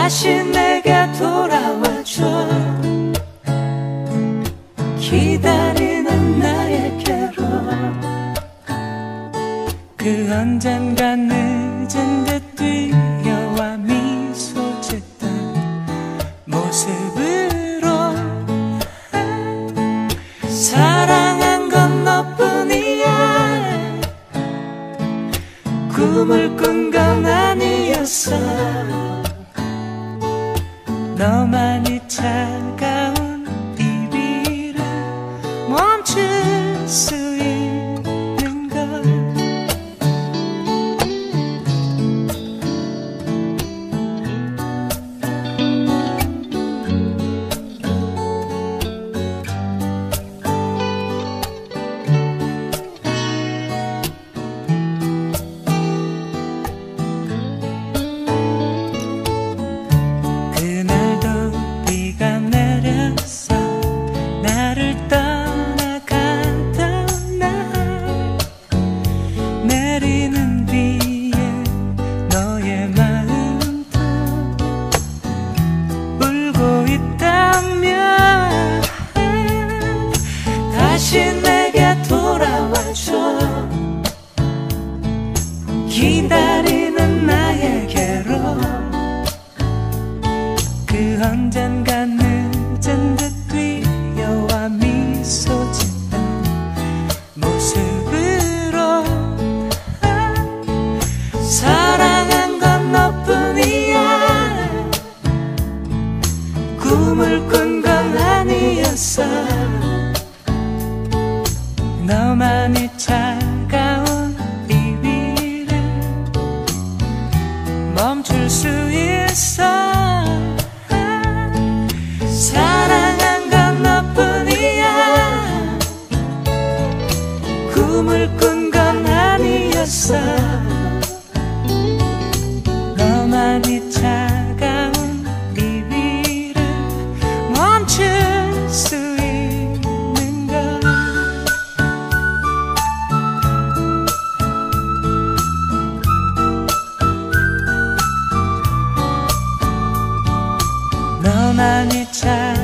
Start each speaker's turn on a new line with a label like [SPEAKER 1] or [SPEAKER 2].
[SPEAKER 1] 다시 내게 돌아와줘. 기다리는 나에게로. 그 언젠가 늦은 듯 뛰어와 미소 짓던 모습으로. 사랑한 건 너뿐이야. 꿈을 꾼 건 아니었어. 너만이 차가운 이비를 멈출 수 있는 걸. 다시 내게 돌아와줘. 기다리는 나에게로. 그 언젠가 늦은 듯 뛰어와 미소 짓던 모습으로. 사랑한 건 너뿐이야. 꿈을 꾼 건 아니었어. 너만이 차가운 이비를 멈출 수 있어. 사랑한 건 너뿐이야. 꿈을 꾼 건 아니었어. 너만이 차가운 이비를 멈출 수 있는 걸. 너만이 차